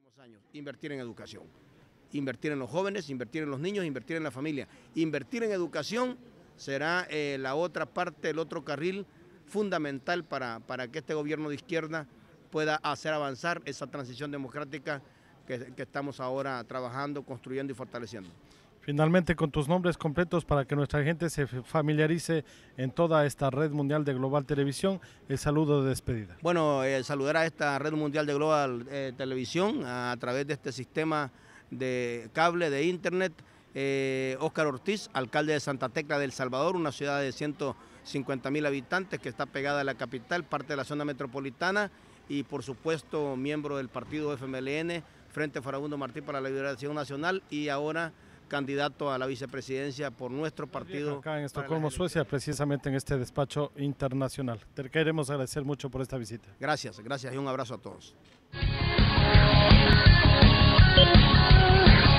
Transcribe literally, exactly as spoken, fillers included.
Años, invertir en educación, invertir en los jóvenes, invertir en los niños, invertir en la familia. Invertir en educación será eh, la otra parte, el otro carril fundamental para, para que este gobierno de izquierda pueda hacer avanzar esa transición democrática que, que estamos ahora trabajando, construyendo y fortaleciendo. Finalmente, con tus nombres completos para que nuestra gente se familiarice en toda esta red mundial de Global Televisión, el saludo de despedida. Bueno, eh, saludar a esta red mundial de Global eh, Televisión a, a través de este sistema de cable, de internet. Eh, Óscar Ortiz, alcalde de Santa Tecla de El Salvador, una ciudad de ciento cincuenta mil habitantes que está pegada a la capital, parte de la zona metropolitana, y por supuesto miembro del partido F M L N, Frente Farabundo Martí para la Liberación Nacional, y ahora candidato a la vicepresidencia por nuestro partido. Acá en Estocolmo, Suecia, precisamente en este despacho internacional. Te queremos agradecer mucho por esta visita. Gracias, gracias y un abrazo a todos.